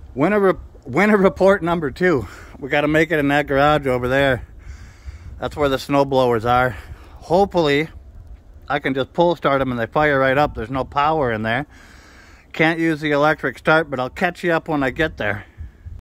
Winter report number 2. We got to make it in that garage over there. That's where the snow blowers are. Hopefully, I can just pull start them and they fire right up. There's no power in there. Can't use the electric start, but I'll catch you up when I get there.